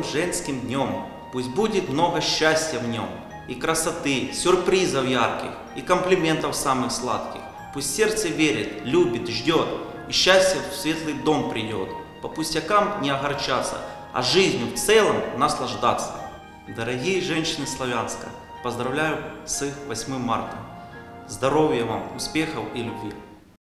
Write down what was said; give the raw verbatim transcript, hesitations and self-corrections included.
Женским днем, пусть будет много счастья в нем, и красоты, сюрпризов ярких, и комплиментов самых сладких. Пусть сердце верит, любит, ждет, и счастье в светлый дом придет. По пустякам не огорчаться, а жизнью в целом наслаждаться. Дорогие женщины Славянска, поздравляю с их восьмым марта. Здоровья вам, успехов и любви!